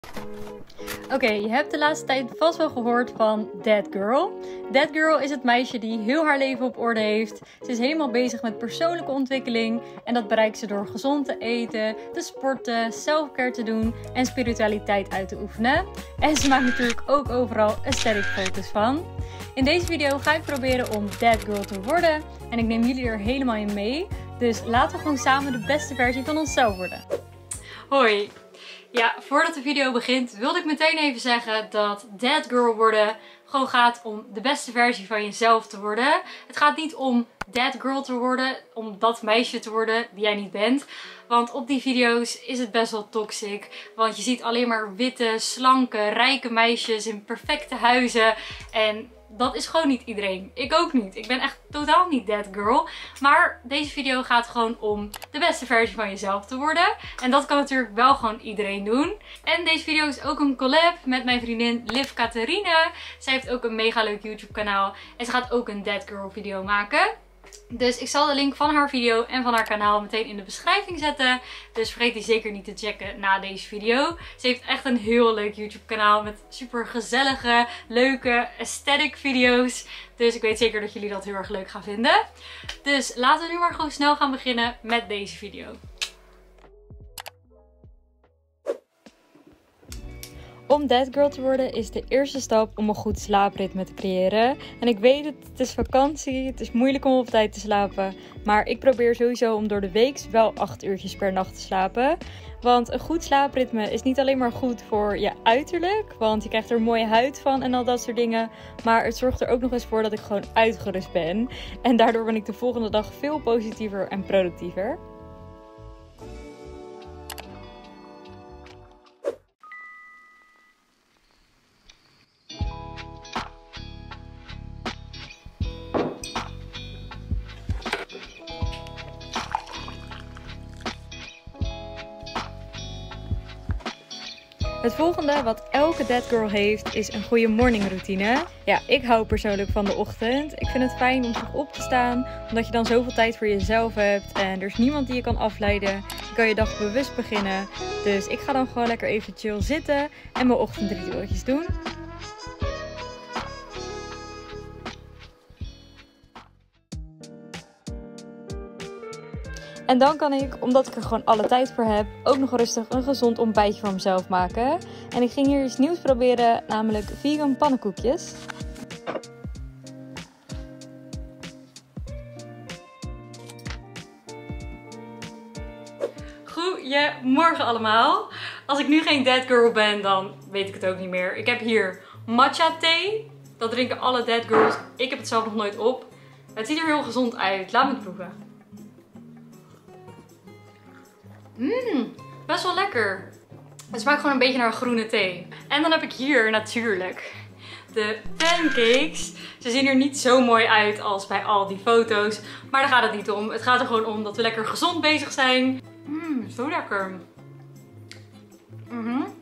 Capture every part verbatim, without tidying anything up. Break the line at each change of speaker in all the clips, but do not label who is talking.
Oké, okay, je hebt de laatste tijd vast wel gehoord van That Girl. That Girl is het meisje die heel haar leven op orde heeft. Ze is helemaal bezig met persoonlijke ontwikkeling. En dat bereikt ze door gezond te eten, te sporten, selfcare te doen en spiritualiteit uit te oefenen. En ze maakt natuurlijk ook overal aesthetic foto's van. In deze video ga ik proberen om That Girl te worden. En ik neem jullie er helemaal in mee. Dus laten we gewoon samen de beste versie van onszelf worden. Hoi! Ja, voordat de video begint wilde ik meteen even zeggen dat That Girl worden gewoon gaat om de beste versie van jezelf te worden. Het gaat niet om That Girl te worden, om dat meisje te worden die jij niet bent. Want op die video's is het best wel toxic. Want je ziet alleen maar witte, slanke, rijke meisjes in perfecte huizen. En dat is gewoon niet iedereen. Ik ook niet. Ik ben echt totaal niet that girl. Maar deze video gaat gewoon om de beste versie van jezelf te worden. En dat kan natuurlijk wel gewoon iedereen doen. En deze video is ook een collab met mijn vriendin Liv Catharine. Zij heeft ook een mega leuk YouTube kanaal. En ze gaat ook een that girl video maken. Dus ik zal de link van haar video en van haar kanaal meteen in de beschrijving zetten. Dus vergeet die zeker niet te checken na deze video. Ze heeft echt een heel leuk YouTube kanaal met super gezellige, leuke, aesthetic video's. Dus ik weet zeker dat jullie dat heel erg leuk gaan vinden. Dus laten we nu maar gewoon snel gaan beginnen met deze video. Om that girl te worden is de eerste stap om een goed slaapritme te creëren. En ik weet het, het is vakantie, het is moeilijk om op tijd te slapen. Maar ik probeer sowieso om door de week wel acht uurtjes per nacht te slapen. Want een goed slaapritme is niet alleen maar goed voor je uiterlijk. Want je krijgt er een mooie huid van en al dat soort dingen. Maar het zorgt er ook nog eens voor dat ik gewoon uitgerust ben. En daardoor ben ik de volgende dag veel positiever en productiever. Het volgende wat elke that girl heeft is een goede morning routine. Ja, ik hou persoonlijk van de ochtend. Ik vind het fijn om vroeg op te staan, omdat je dan zoveel tijd voor jezelf hebt en er is niemand die je kan afleiden. Je kan je dag bewust beginnen. Dus ik ga dan gewoon lekker even chill zitten en mijn ochtendritueeltjes doen. En dan kan ik, omdat ik er gewoon alle tijd voor heb, ook nog rustig een gezond ontbijtje voor mezelf maken. En ik ging hier iets nieuws proberen, namelijk vegan pannenkoekjes. Goedemorgen allemaal. Als ik nu geen that girl ben, dan weet ik het ook niet meer. Ik heb hier matcha thee. Dat drinken alle that girls. Ik heb het zelf nog nooit op. Het ziet er heel gezond uit. Laat me het proeven. Mmm, best wel lekker. Het smaakt gewoon een beetje naar groene thee. En dan heb ik hier natuurlijk de pancakes. Ze zien er niet zo mooi uit als bij al die foto's. Maar daar gaat het niet om. Het gaat er gewoon om dat we lekker gezond bezig zijn. Mmm, zo lekker. Mhm.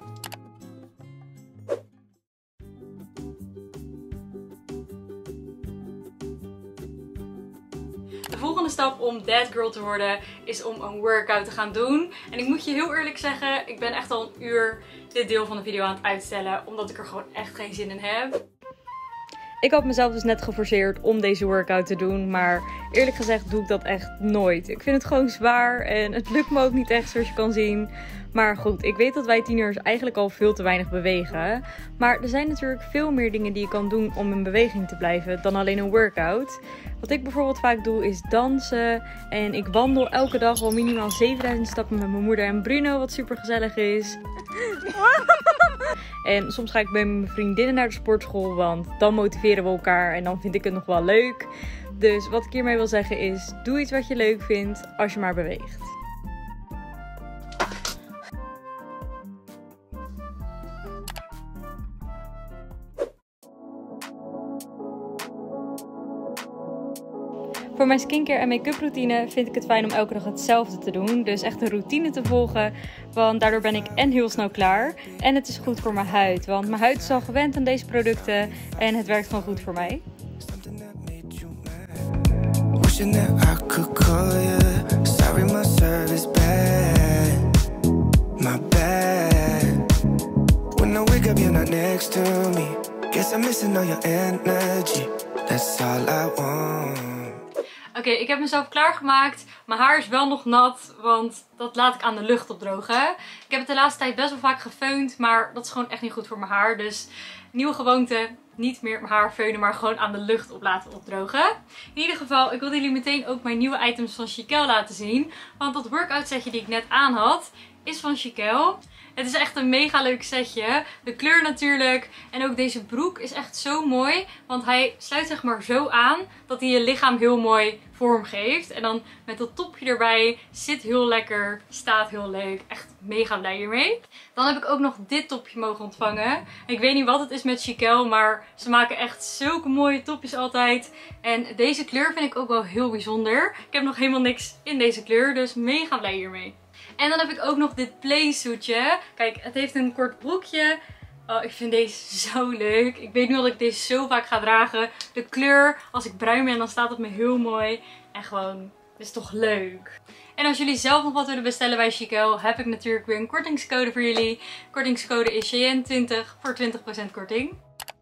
De volgende stap om that girl te worden is om een workout te gaan doen. En ik moet je heel eerlijk zeggen, ik ben echt al een uur dit deel van de video aan het uitstellen. Omdat ik er gewoon echt geen zin in heb. Ik had mezelf dus net geforceerd om deze workout te doen. Maar eerlijk gezegd doe ik dat echt nooit. Ik vind het gewoon zwaar en het lukt me ook niet echt zoals je kan zien. Maar goed, ik weet dat wij tieners eigenlijk al veel te weinig bewegen. Maar er zijn natuurlijk veel meer dingen die je kan doen om in beweging te blijven dan alleen een workout. Wat ik bijvoorbeeld vaak doe is dansen. En ik wandel elke dag al minimaal zevenduizend stappen met mijn moeder en Bruno, wat super gezellig is. En soms ga ik bij mijn vriendinnen naar de sportschool, want dan motiveren we elkaar en dan vind ik het nog wel leuk. Dus wat ik hiermee wil zeggen is, doe iets wat je leuk vindt als je maar beweegt. Voor mijn skincare en make-up routine vind ik het fijn om elke dag hetzelfde te doen. Dus echt een routine te volgen. Want daardoor ben ik en heel snel klaar. En het is goed voor mijn huid. Want mijn huid is al gewend aan deze producten. En het werkt gewoon goed voor mij.
I wake up, you're not next to me. Guess I'm missing all your energy. That's all I want.
Oké, okay, ik heb mezelf klaargemaakt. Mijn haar is wel nog nat, want dat laat ik aan de lucht opdrogen. Ik heb het de laatste tijd best wel vaak gefeund, maar dat is gewoon echt niet goed voor mijn haar. Dus nieuwe gewoonte, niet meer mijn haar feunen, maar gewoon aan de lucht op laten opdrogen. In ieder geval, ik wilde jullie meteen ook mijn nieuwe items van Chiquelle laten zien. Want dat workout setje die ik net aan had, is van Chiquelle. Het is echt een mega leuk setje. De kleur natuurlijk. En ook deze broek is echt zo mooi. Want hij sluit zeg maar zo aan dat hij je lichaam heel mooi vorm geeft. En dan met dat topje erbij. Zit heel lekker. Staat heel leuk. Echt mega blij hiermee. Dan heb ik ook nog dit topje mogen ontvangen. Ik weet niet wat het is met Chiquelle. Maar ze maken echt zulke mooie topjes altijd. En deze kleur vind ik ook wel heel bijzonder. Ik heb nog helemaal niks in deze kleur. Dus mega blij hiermee. En dan heb ik ook nog dit playsuitje. Kijk, het heeft een kort broekje. Oh, ik vind deze zo leuk. Ik weet nu dat ik deze zo vaak ga dragen. De kleur, als ik bruin ben, dan staat het me heel mooi. En gewoon, het is toch leuk. En als jullie zelf nog wat willen bestellen bij Chiquelle, heb ik natuurlijk weer een kortingscode voor jullie. Kortingscode is Cheyenne twintig voor twintig procent korting.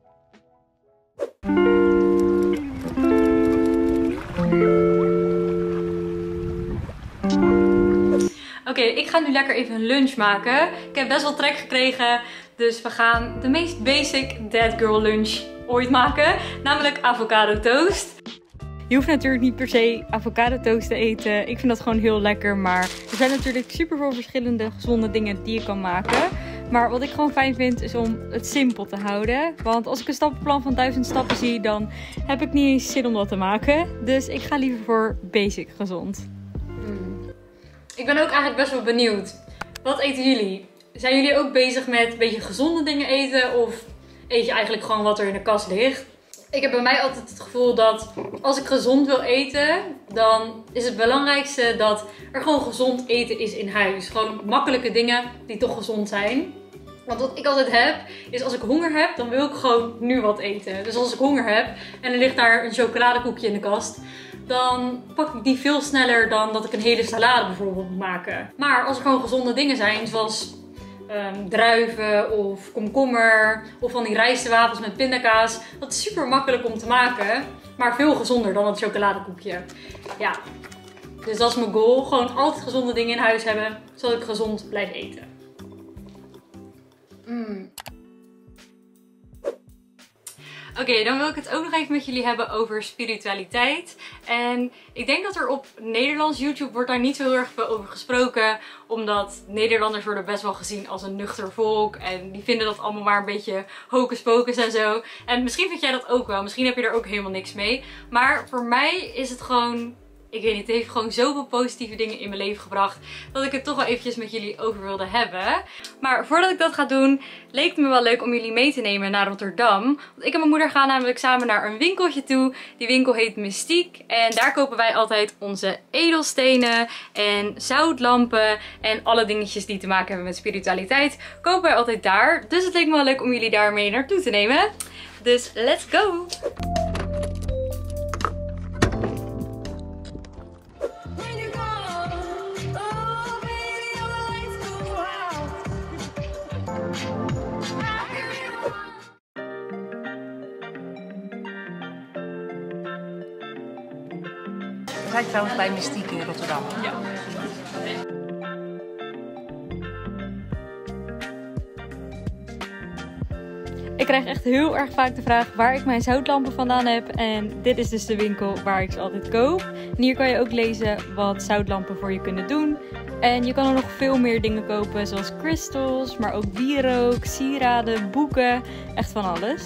Oké, okay, ik ga nu lekker even een lunch maken. Ik heb best wel trek gekregen. Dus we gaan de meest basic That Girl lunch ooit maken. Namelijk avocado toast. Je hoeft natuurlijk niet per se avocado toast te eten. Ik vind dat gewoon heel lekker. Maar er zijn natuurlijk super veel verschillende gezonde dingen die je kan maken. Maar wat ik gewoon fijn vind is om het simpel te houden. Want als ik een stappenplan van duizend stappen zie, dan heb ik niet eens zin om dat te maken. Dus ik ga liever voor basic gezond. Ik ben ook eigenlijk best wel benieuwd. Wat eten jullie? Zijn jullie ook bezig met een beetje gezonde dingen eten? Of eet je eigenlijk gewoon wat er in de kast ligt? Ik heb bij mij altijd het gevoel dat als ik gezond wil eten, dan is het belangrijkste dat er gewoon gezond eten is in huis. Gewoon makkelijke dingen die toch gezond zijn. Want wat ik altijd heb, is als ik honger heb, dan wil ik gewoon nu wat eten. Dus als ik honger heb en er ligt daar een chocoladekoekje in de kast, dan pak ik die veel sneller dan dat ik een hele salade bijvoorbeeld moet maken. Maar als er gewoon gezonde dingen zijn, zoals um, druiven of komkommer of van die rijstwafels met pindakaas, dat is super makkelijk om te maken, maar veel gezonder dan het chocoladekoekje. Ja, dus dat is mijn goal. Gewoon altijd gezonde dingen in huis hebben, zodat ik gezond blijf eten. Mm. Oké, okay, dan wil ik het ook nog even met jullie hebben over spiritualiteit. En ik denk dat er op Nederlands YouTube wordt daar niet zo heel erg veel over gesproken. Omdat Nederlanders worden best wel gezien als een nuchter volk. En die vinden dat allemaal maar een beetje hocus pocus en zo. En misschien vind jij dat ook wel. Misschien heb je er ook helemaal niks mee. Maar voor mij is het gewoon... Ik weet niet, het heeft gewoon zoveel positieve dingen in mijn leven gebracht dat ik het toch wel eventjes met jullie over wilde hebben. Maar voordat ik dat ga doen, leek het me wel leuk om jullie mee te nemen naar Rotterdam. Want ik en mijn moeder gaan namelijk samen naar een winkeltje toe. Die winkel heet Mystiek. En daar kopen wij altijd onze edelstenen en zoutlampen en alle dingetjes die te maken hebben met spiritualiteit. Kopen wij altijd daar. Dus het leek me wel leuk om jullie daarmee naartoe te nemen. Dus let's go!
We zijn trouwens bij Mystiek in Rotterdam.
Ja. Ik krijg echt heel erg vaak de vraag waar ik mijn zoutlampen vandaan heb. En dit is dus de winkel waar ik ze altijd koop. En hier kan je ook lezen wat zoutlampen voor je kunnen doen. En je kan er nog veel meer dingen kopen, zoals crystals, maar ook wierook, sieraden, boeken. Echt van alles.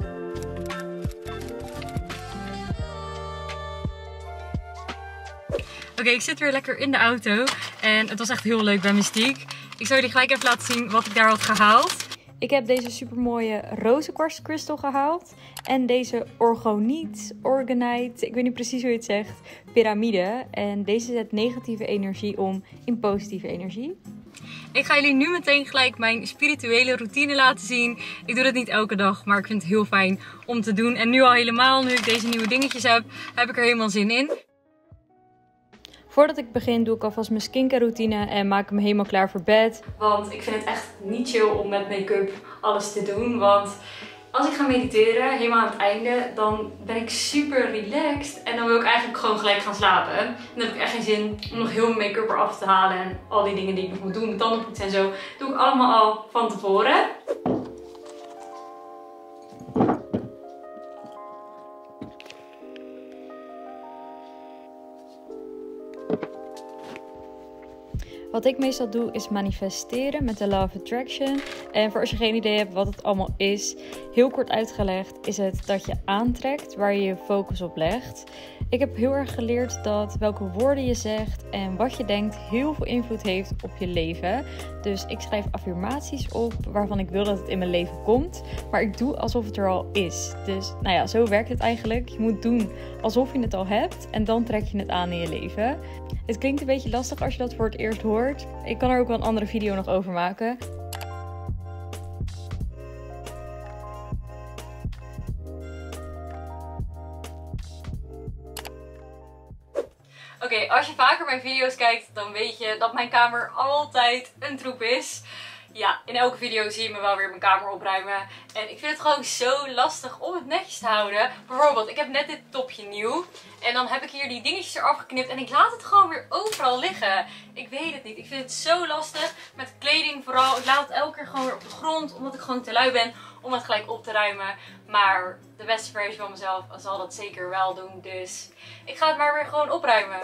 Oké, okay, ik zit weer lekker in de auto en het was echt heel leuk bij Mystiek. Ik zal jullie gelijk even laten zien wat ik daar had gehaald. Ik heb deze supermooie rozenkwarts crystal gehaald. En deze orgoniet, organite, ik weet niet precies hoe je het zegt, piramide. En deze zet negatieve energie om in positieve energie. Ik ga jullie nu meteen gelijk mijn spirituele routine laten zien. Ik doe dat niet elke dag, maar ik vind het heel fijn om te doen. En nu al helemaal, nu ik deze nieuwe dingetjes heb, heb ik er helemaal zin in. Voordat ik begin doe ik alvast mijn skincare routine en maak ik me helemaal klaar voor bed. Want ik vind het echt niet chill om met make-up alles te doen. Want als ik ga mediteren, helemaal aan het einde, dan ben ik super relaxed. En dan wil ik eigenlijk gewoon gelijk gaan slapen. En dan heb ik echt geen zin om nog heel mijn make-up eraf te halen. En al die dingen die ik nog moet doen, mijn tandenpoetsen en zo, doe ik allemaal al van tevoren. Wat ik meestal doe is manifesteren met de Law of Attraction. En voor als je geen idee hebt wat het allemaal is, heel kort uitgelegd is het dat je aantrekt waar je je focus op legt. Ik heb heel erg geleerd dat welke woorden je zegt en wat je denkt heel veel invloed heeft op je leven. Dus ik schrijf affirmaties op waarvan ik wil dat het in mijn leven komt. Maar ik doe alsof het er al is. Dus nou ja, zo werkt het eigenlijk. Je moet doen alsof je het al hebt en dan trek je het aan in je leven. Het klinkt een beetje lastig als je dat voor het eerst hoort. Ik kan er ook wel een andere video nog over maken. Oké, okay, als je vaker mijn video's kijkt, dan weet je dat mijn kamer altijd een troep is. Ja, in elke video zie je me wel weer mijn kamer opruimen. En ik vind het gewoon zo lastig om het netjes te houden. Bijvoorbeeld, ik heb net dit topje nieuw. En dan heb ik hier die dingetjes eraf geknipt. En ik laat het gewoon weer overal liggen. Ik weet het niet. Ik vind het zo lastig. Met kleding vooral. Ik laat het elke keer gewoon weer op de grond. Omdat ik gewoon te lui ben om het gelijk op te ruimen. Maar de beste versie van mezelf zal dat zeker wel doen. Dus ik ga het maar weer gewoon opruimen.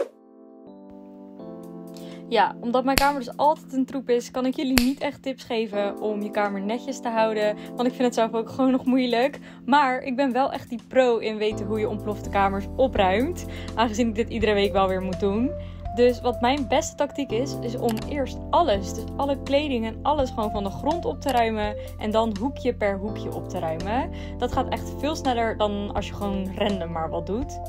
Ja, omdat mijn kamer dus altijd een troep is, kan ik jullie niet echt tips geven om je kamer netjes te houden. Want ik vind het zelf ook gewoon nog moeilijk. Maar ik ben wel echt die pro in weten hoe je ontplofte kamers opruimt. Aangezien ik dit iedere week wel weer moet doen. Dus wat mijn beste tactiek is, is om eerst alles, dus alle kleding en alles gewoon van de grond op te ruimen. En dan hoekje per hoekje op te ruimen. Dat gaat echt veel sneller dan als je gewoon random maar wat doet.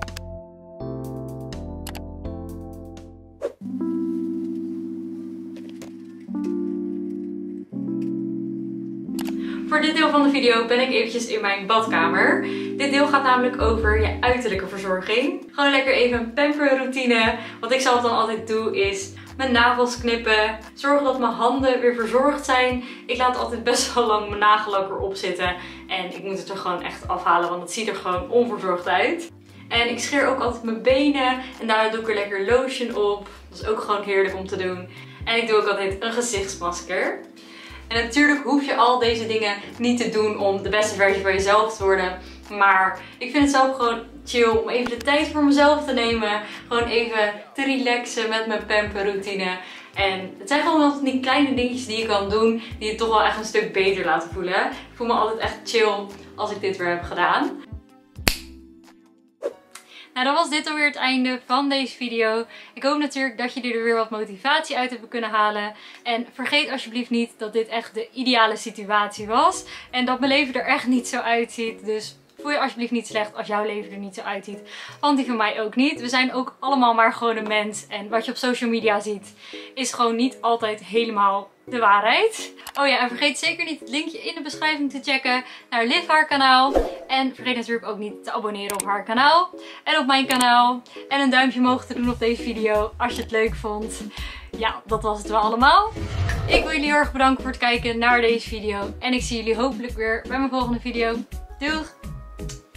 Voor dit deel van de video ben ik eventjes in mijn badkamer. Dit deel gaat namelijk over je uiterlijke verzorging. Gewoon lekker even een pamperroutine. Wat ik zelf dan altijd doe is mijn nagels knippen. Zorgen dat mijn handen weer verzorgd zijn. Ik laat altijd best wel lang mijn nagellak erop zitten. En ik moet het er gewoon echt afhalen, want het ziet er gewoon onverzorgd uit. En ik scheer ook altijd mijn benen. En daarna doe ik er lekker lotion op. Dat is ook gewoon heerlijk om te doen. En ik doe ook altijd een gezichtsmasker. En natuurlijk hoef je al deze dingen niet te doen om de beste versie van jezelf te worden. Maar ik vind het zelf gewoon chill om even de tijd voor mezelf te nemen. Gewoon even te relaxen met mijn pamperroutine. En het zijn gewoon wel die kleine dingetjes die je kan doen die je toch wel echt een stuk beter laten voelen. Ik voel me altijd echt chill als ik dit weer heb gedaan. Nou, dan was dit alweer het einde van deze video. Ik hoop natuurlijk dat jullie er weer wat motivatie uit hebben kunnen halen. En vergeet alsjeblieft niet dat dit echt de ideale situatie was. En dat mijn leven er echt niet zo uitziet. Dus voel je alsjeblieft niet slecht als jouw leven er niet zo uitziet. Want die van mij ook niet. We zijn ook allemaal maar gewoon een mens. En wat je op social media ziet is gewoon niet altijd helemaal de waarheid. Oh ja, en vergeet zeker niet het linkje in de beschrijving te checken naar Liv haar kanaal. En vergeet natuurlijk ook niet te abonneren op haar kanaal. En op mijn kanaal. En een duimpje omhoog te doen op deze video als je het leuk vond. Ja, dat was het wel allemaal. Ik wil jullie heel erg bedanken voor het kijken naar deze video. En ik zie jullie hopelijk weer bij mijn volgende video. Doeg!